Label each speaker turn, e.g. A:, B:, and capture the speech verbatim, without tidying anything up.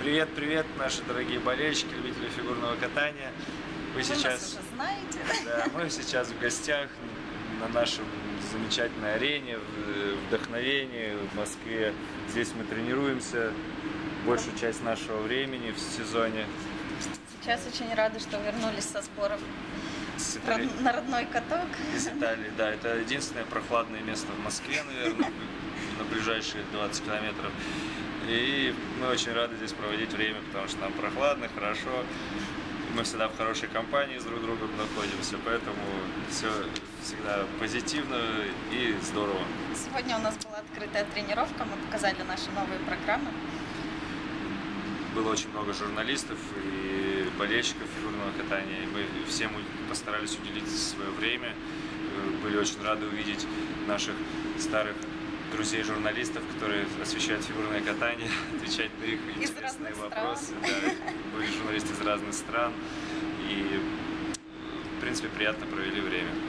A: Привет, привет, наши дорогие болельщики, любители фигурного катания. Вы,
B: Вы
A: сейчас,
B: нас уже знаете.
A: Да, мы сейчас в гостях на нашем замечательной арене, в Вдохновении в Москве. Здесь мы тренируемся большую часть нашего времени в сезоне.
B: Сейчас очень рады, что вернулись со сборов
A: С
B: Род...
A: Италии.
B: на родной каток.
A: Из Италии, да, это единственное прохладное место в Москве, наверное, на ближайшие двадцать километров. И мы очень рады здесь проводить время, потому что нам прохладно, хорошо. Мы всегда в хорошей компании с друг другом находимся, поэтому все всегда позитивно и здорово.
B: Сегодня у нас была открытая тренировка, мы показали наши новые программы.
A: Было очень много журналистов и болельщиков фигурного катания, и мы всем постарались уделить свое время. Были очень рады увидеть наших старых друзей-журналистов, которые освещают фигурное катание, отвечать на их
B: из
A: интересные вопросы.
B: Стран.
A: Да, были журналисты из разных стран, и, в принципе, приятно провели время.